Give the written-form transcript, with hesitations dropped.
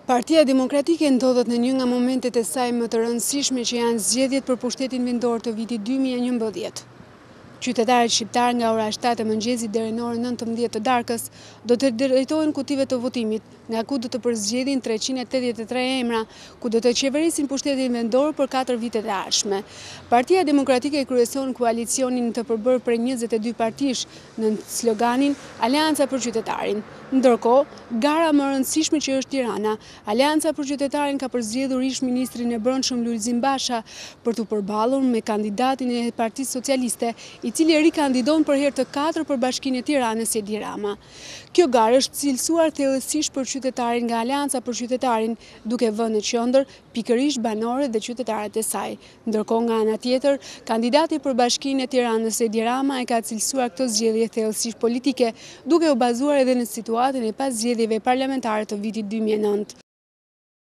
Partia Demokratike ndodhet në një nga momentet e saj më të rëndësishme që janë zgjedhjet për pushtetin vendor të vitit 2011. Qytetarët shqiptar nga ora 7 e mëngjesit deri në orën 19 të darkës do të drejtohen kutive të votimit, nga ku do të përzgjedhin 383 emra, ku do të qeverisin pushtetin vendor për 4 vitet e ardhshme. Partia Demokratike kryeson koalicionin të përbërë prej 22 partish në sloganin Aleanca për qytetarin. Ndërkohë, gara më e rëndësishme që është Tirana, Aleanca për qytetarin ka përzgjedhur ish ministrin e brendshëm Lulzim Basha për të përballur me kandidatin e Partisë Socialiste, i cili rikandidon për herë të 4 për Bashkinë e Tiranës Edi Rama. Kjo garë është cilësuar thellësisht për qytetarin nga Aleanca për qytetarin, duke vënë në qendër pikërisht banorët dhe qytetarët e saj. Ndërkohë nga ana tjetër, kandidati për Bashkinë e Tiranës Edi Rama e ka cilësuar këtë zgjedhje thellësisht politike, duke u bazuar edhe në situatën e pas zgjedhjeve parlamentare të vitit 2009.